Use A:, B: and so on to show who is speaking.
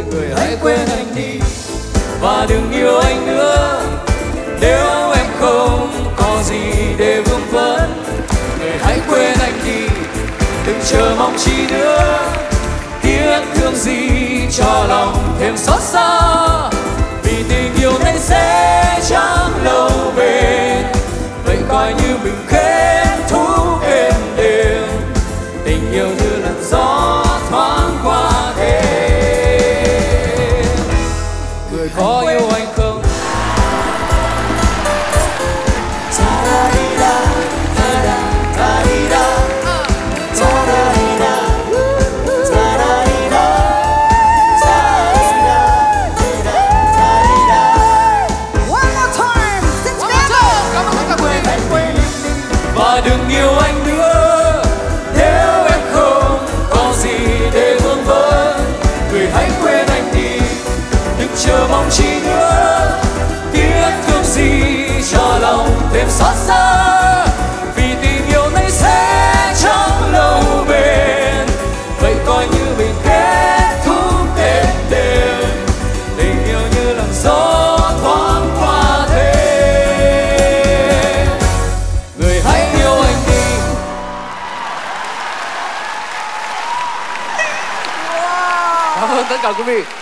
A: người hãy quên anh đi và đừng yêu anh nữa. Nếu em không có gì để vương vấn, người hãy quên anh đi, đừng chờ mong chi nữa. Tiếc thương gì cho lòng thêm xót xa, vì tình yêu này sẽ chẳng lâu bền. Vậy coi như mình kết thúc êm đềm, tình yêu như làn gió thoáng qua thêm. Người có yêu anh không? Và đừng yêu anh nữa, nếu em không có gì để vương vấn. Người hãy quên anh đi, đừng chờ mong chi nữa. Tiếc thương gì cho lòng thêm xót xa, vì tình yêu này sẽ chẳng lâu bền. Vậy coi như mình kết thúc êm đềm, tình yêu như làn gió thoáng qua thêm. Người hãy yêu anh đi. Cảm ơn tất cả quý vị.